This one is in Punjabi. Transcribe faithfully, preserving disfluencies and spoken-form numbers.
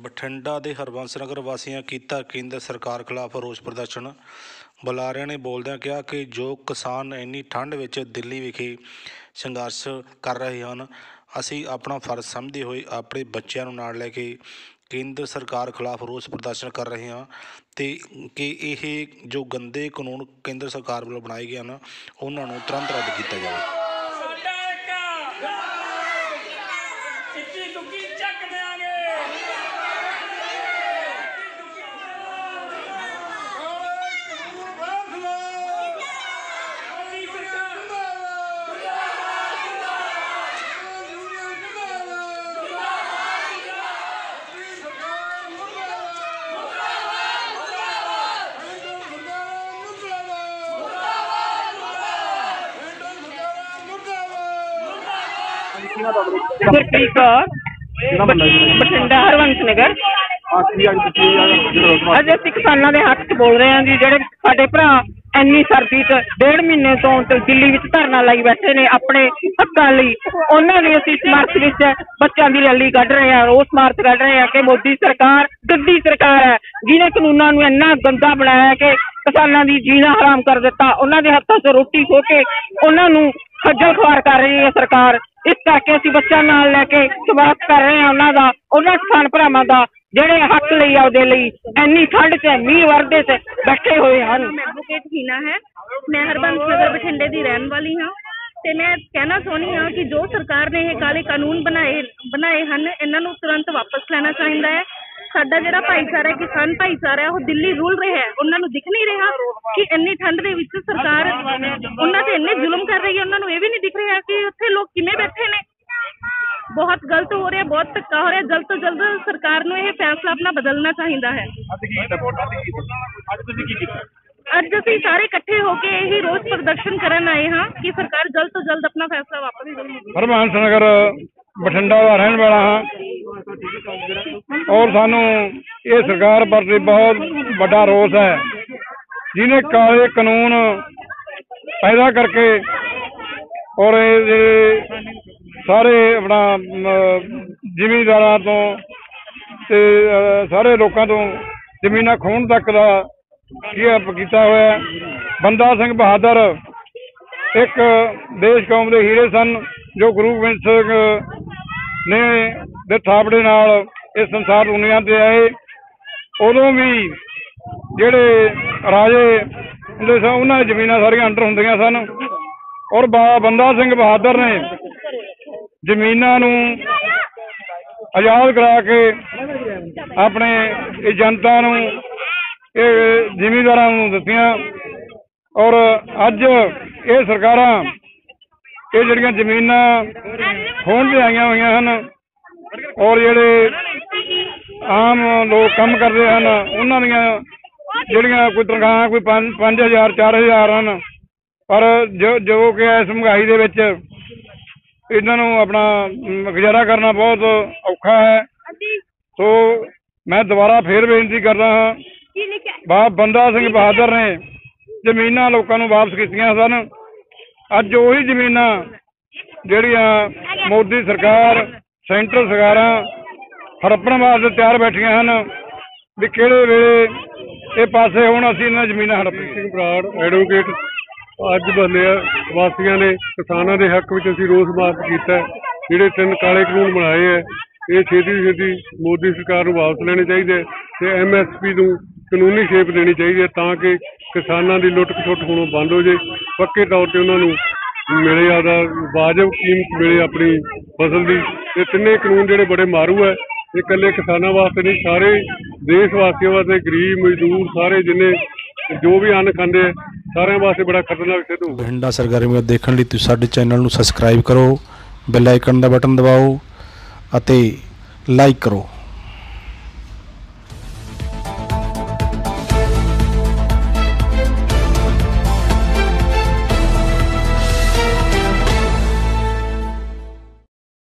ਬਠਿੰਡਾ ਦੇ ਹਰਬੰਸ ਨਗਰ ਵਾਸੀਆਂ ਕੀਤਾ ਕੇਂਦਰ ਸਰਕਾਰ ਖਿਲਾਫ ਰੋਸ ਪ੍ਰਦਰਸ਼ਨ। ਬੁਲਾਰਿਆਂ ਨੇ ਬੋਲਦਿਆਂ ਕਿਹਾ ਕਿ ਜੋ ਕਿਸਾਨ ਇੰਨੀ ਠੰਡ ਵਿੱਚ ਦਿੱਲੀ ਵਿਖੇ ਸੰਘਰਸ਼ ਕਰ ਰਹੇ ਹਨ, ਅਸੀਂ ਆਪਣਾ ਫਰਜ਼ ਸਮਝਦੇ ਹੋਏ ਆਪਣੇ ਬੱਚਿਆਂ ਨੂੰ ਨਾਲ ਲੈ ਕੇ ਕੇਂਦਰ ਸਰਕਾਰ ਖਿਲਾਫ ਰੋਸ ਪ੍ਰਦਰਸ਼ਨ ਕਰ ਰਹੇ ਹਾਂ ਅਤੇ ਕਿ ਇਹ ਜੋ ਗੰਦੇ ਕਾਨੂੰਨ ਕੇਂਦਰ ਸਰਕਾਰ ਵੱਲੋਂ ਬਣਾਏ ਗਏ ਹਨ ਉਹਨਾਂ ਨੂੰ ਤੁਰੰਤ ਰੱਦ ਕੀਤਾ ਜਾਵੇ। ਗੁਰਪ੍ਰੀਤ ਕੌਰ, ਬਠਿੰਡਾ ਹਰਬੰਸ ਨਗਰ। ਅੱਜ ਅਸੀਂ ਕਿਸਾਨਾਂ ਦੇ ਹੱਕ 'ਚ ਬੋਲ ਰਹੇ ਹਾਂ ਜੀ। ਜਿਹੜੇ ਸਾਡੇ ਭਰਾ ਇੰਨੀ ਸਰਦੀ 'ਚ ਡੇਢ ਮਹੀਨੇ ਤੋਂ ਦਿੱਲੀ ਵਿੱਚ ਧਰਨਾ ਲਾਈ ਬੈਠੇ ਨੇ ਆਪਣੇ ਹੱਕਾਂ ਲਈ, ਉਹਨਾਂ ਲਈ ਅਸੀਂ ਸਮਰਥ ਵਿੱਚ ਬੱਚਿਆਂ ਦੀ ਰੈਲੀ ਕੱਢ ਰਹੇ ਹਾਂ, ਰੋਸ ਮਾਰਚ ਕੱਢ ਰਹੇ ਹਾਂ ਕਿ ਮੋਦੀ ਸਰਕਾਰ ਗੰਦੀ ਸਰਕਾਰ ਹੈ, ਜਿਹਨੇ ਕਾਨੂੰਨਾਂ ਨੂੰ ਇੰਨਾ ਗੰਦਾ ਬਣਾਇਆ ਕਿ ਕਿਸਾਨਾਂ ਦੀ ਜੀਣਾ ਹਰਾਮ ਕਰ ਦਿੱਤਾ। ਉਹਨਾਂ ਦੇ ਹੱਥਾਂ 'ਚ ਰੋਟੀ ਖੋਹ ਕੇ ਉਹਨਾਂ ਨੂੰ ਖੱਜਲ ਖੁਆਰ ਕਰ ਰਹੀ ਹੈ ਸਰਕਾਰ। ਇਸ ਕਰਕੇ ਅਸੀਂ ਬੱਚਿਆਂ ਨਾਲ ਲੈ ਕੇ ਸਵਾਗਤ ਕਰ ਰਹੇ ਹਾਂ ਉਹਨਾਂ ਦਾ, ਉਹਨਾਂ ਕਿਸਾਨ ਭਰਾਵਾਂ ਦਾ ਜਿਹੜੇ ਹੱਕ ਲਈ ਆਪਦੇ ਲਈ ਇੰਨੀ ਠੰਡ 'ਚ ਮੀਂਹ ਵਰਦੇ 'ਚ ਬੈਠੇ ਹੋਏ ਹਨ। ਐਡਵੋਕੇਟ ਹੀਨਾ ਹੈ, ਮੈਂ ਹਰਬੰਸ ਨਗਰ ਬਠਿੰਡੇ ਦੀ ਰਹਿਣ ਵਾਲੀ ਹਾਂ ਤੇ ਮੈਂ ਕਹਿਣਾ ਚਾਹੁੰਦੀ ਹਾਂ ਕਿ ਜੋ ਸਰਕਾਰ ਨੇ ਇਹ ਕਾਲੇ ਕਾਨੂੰਨ ਬਣਾਏ ਬਣਾਏ ਹਨ, ਇਹਨਾਂ ਨੂੰ ਤੁਰੰਤ ਵਾਪਸ ਲੈਣਾ ਚਾਹੀਦਾ ਹੈ। ਸਾਡਾ ਜਿਹੜਾ ਭਾਈਚਾਰਾ ਕਿਸਾਨ ਭਾਈਚਾਰਾ ਉਹ ਦਿੱਲੀ ਰੁਲ ਰਿਹਾ ਹੈ, ਉਹਨਾਂ ਨੂੰ ਦਿਖ ਨਹੀਂ ਰਿਹਾ ਕਿ ਇੰਨੀ ਠੰਡ ਦੇ ਵਿੱਚ ਸਰਕਾਰ ਉਹਨਾਂ ਤੇ ਇੰਨੇ ਜ਼ੁਲਮ ਕਰ ਰਹੀ ਹੈ। ਉਹਨਾਂ ਨੂੰ ਇਹ ਵੀ ਨਹੀਂ ਦਿਖ ਰਿਹਾ ਕਿ ਉੱਥੇ ਲੋਕ ਕਿਵੇਂ ਬੈਠੇ ਨੇ। ਬਹੁਤ ਗਲਤ ਹੋ ਰਿਹਾ, ਬਹੁਤ ਧੱਕਾ ਹੋ ਰਿਹਾ। ਜਲਦ ਤੋਂ ਜਲਦ ਸਰਕਾਰ ਨੂੰ ਇਹ ਫੈਸਲਾ ਆਪਣਾ ਬਦਲਣਾ ਚਾਹੀਦਾ ਹੈ। ਅੱਜ ਅਸੀਂ ਸਾਰੇ ਇਕੱਠੇ ਹੋ ਕੇ ਇਹੀ ਰੋਸ ਪ੍ਰਦਰਸ਼ਨ ਕਰਨ ਆਏ ਹਾਂ ਕਿ ਸਰਕਾਰ ਜਲਦ ਤੋਂ ਜਲਦ ਆਪਣਾ ਫੈਸਲਾ ਵਾਪਸ ਲਵੇ। ਹਰਬੰਸ ਨਗਰ ਬਠਿੰਡਾ ਦਾ ਰਹਿਣ ਵਾਲਾ ਹਾਂ ਔਰ ਸਾਨੂੰ ਇਹ ਸਰਕਾਰ ਪ੍ਰਤੀ ਬਹੁਤ ਵੱਡਾ ਰੋਸ ਹੈ, ਜਿਹਨੇ ਕਾਲੇ ਕਾਨੂੰਨ ਪੈਦਾ ਕਰਕੇ ਔਰ ਇਹ ਜਿਹੜੇ ਸਾਰੇ ਆਪਣਾ ਜ਼ਿਮੀਂਦਾਰਾਂ ਤੋਂ ਤੇ ਸਾਰੇ ਲੋਕਾਂ ਤੋਂ ਜ਼ਮੀਨਾਂ ਖੋਹਣ ਤੱਕ ਦਾ ਕੀ ਕੀਤਾ ਹੋਇਆ। ਬੰਦਾ ਸਿੰਘ ਬਹਾਦਰ ਇੱਕ ਦੇਸ਼ ਕੌਮ ਦੇ ਹੀਰੇ ਸਨ, ਜੋ ਗੁਰੂ ਗੋਬਿੰਦ ਸਿੰਘ ਨੇ ਦੇ ਥਾਪੜੇ ਨਾਲ ਇਸ ਸੰਸਾਰ ਦੁਨੀਆ ਤੇ ਆਏ। ਉਦੋਂ ਵੀ ਜਿਹੜੇ ਰਾਜੇ ਹੁੰਦੇ ਸਨ ਉਹਨਾਂ ਦੀ ਜ਼ਮੀਨਾਂ ਸਾਰੀਆਂ ਅੰਡਰ ਹੁੰਦੀਆਂ ਸਨ ਔਰ ਬਾਬਾ ਬੰਦਾ ਸਿੰਘ ਬਹਾਦਰ ਨੇ ਜ਼ਮੀਨਾਂ ਨੂੰ ਆਜ਼ਾਦ ਕਰਾ ਕੇ ਆਪਣੇ ਇਹ ਜਨਤਾ ਨੂੰ ਇਹ ਜ਼ਿਮੀਂਦਾਰਾਂ ਨੂੰ ਦਿੱਤੀਆਂ ਔਰ ਅੱਜ ਇਹ ਸਰਕਾਰਾਂ ਇਹ ਜਿਹੜੀਆਂ ਜ਼ਮੀਨਾਂ ਖੋਹਣ ਤੇ ਆਈਆਂ ਹੋਈਆਂ ਹਨ ਔਰ ਜਿਹੜੇ ਆਮ ਲੋਕ ਕੰਮ ਕਰਦੇ ਹਨ ਉਹਨਾਂ ਦੀਆਂ ਜਿਹੜੀਆਂ ਕੋਈ ਤਨਖਾਹਾਂ ਕੋਈ ਪੰਜ ਪੰਜ ਹਜ਼ਾਰ ਚਾਰ ਹਜ਼ਾਰ ਹਨ, ਪਰ ਜੋ ਜੋ ਕਿ ਇਸ ਮਹਿੰਗਾਈ ਦੇ ਵਿੱਚ ਇਹਨਾਂ ਨੂੰ ਆਪਣਾ ਗੁਜ਼ਾਰਾ ਕਰਨਾ ਬਹੁਤ ਔਖਾ ਹੈ। ਸੋ ਮੈਂ ਦੁਬਾਰਾ ਫੇਰ ਬੇਨਤੀ ਕਰਦਾ ਹਾਂ, ਬਾਬਾ ਬੰਦਾ ਸਿੰਘ ਬਹਾਦਰ ਨੇ ਜ਼ਮੀਨਾਂ ਲੋਕਾਂ ਨੂੰ ਵਾਪਸ ਕੀਤੀਆਂ ਸਨ। ਅੱਜ ਉਹੀ ਜ਼ਮੀਨਾਂ ਜਿਹੜੀਆਂ ਮੋਦੀ ਸਰਕਾਰ ਸੈਂਟਰ ਸਰਕਾਰਾਂ ਹੜੱਪਣ ਵਾਸਤੇ ਤਿਆਰ ਬੈਠੀਆਂ ਹਨ ਵੀ ਕਿਹੜੇ ਵੇਲੇ ਇਹ ਪਾਸੇ ਹੁਣ ਅਸੀਂ ਇਹਨਾਂ ਜ਼ਮੀਨਾਂ ਹੜੱਪ। ਸਿੰਘ ਬਰਾੜ ਐਡਵੋਕੇਟ। ਅੱਜ ਬੰਦਿਆ ਵਾਸੀਆਂ ਨੇ ਕਿਸਾਨਾਂ ਦੇ ਹੱਕ ਵਿੱਚ ਅਸੀਂ ਰੋਸ ਮਾਰਚ ਕੀਤਾ। ਜਿਹੜੇ ਤਿੰਨ ਕਾਲੇ ਕਾਨੂੰਨ ਬਣਾਏ ਹੈ ਇਹ ਛੇਤੀ ਛੇਤੀ ਮੋਦੀ ਸਰਕਾਰ ਨੂੰ ਵਾਪਸ ਲੈਣੇ ਚਾਹੀਦੇ ਅਤੇ ਐਮ ਐਸ ਪੀ ਨੂੰ ਕਾਨੂੰਨੀ ਸ਼ੇਪ ਦੇਣੀ ਚਾਹੀਦੀ ਹੈ ਤਾਂ ਕਿ ਕਿਸਾਨਾਂ ਦੀ ਲੁੱਟ ਖਸੁੱਟ ਹੋਣੋਂ ਬੰਦ ਹੋ ਜੇ, ਪੱਕੇ ਤੌਰ 'ਤੇ ਉਹਨਾਂ ਨੂੰ ਮਿਲੇ ਆਪਦਾ ਵਾਜਬ ਕੀਮਤ ਮਿਲੇ ਆਪਣੀ ਫਸਲ ਦੀ। ਇਹ ਤਿੰਨੇ ਕਾਨੂੰਨ ਜਿਹੜੇ ਬੜੇ ਮਾਰੂ ਹੈ, ਇਹ ਇਕੱਲੇ ਕਿਸਾਨਾਂ ਵਾਸਤੇ ਨਹੀਂ ਸਾਰੇ ਦੇਸ਼ ਵਾਸੀਆਂ ਵਾਸਤੇ, ਗਰੀਬ ਮਜ਼ਦੂਰ ਸਾਰੇ ਜਿੰਨੇ ਜੋ ਵੀ ਅੰਨ ਖਾਂਦੇ ਆ ਸਾਰਿਆਂ ਵਾਸਤੇ ਬੜਾ ਖਤਰਨਾਕ ਸਿੱਧ ਹੋਊ। ਬਠਿੰਡਾ ਸਰਗਰਮੀਆਂ ਦੇਖਣ ਲਈ ਤੁਸੀਂ ਸਾਡੇ ਚੈਨਲ ਨੂੰ ਸਬਸਕ੍ਰਾਈਬ ਕਰੋ, ਬੈਲ ਆਈਕਨ ਦਾ ਬਟਨ ਦਬਾਓ ਅਤੇ ਲਾਈਕ ਕਰੋ।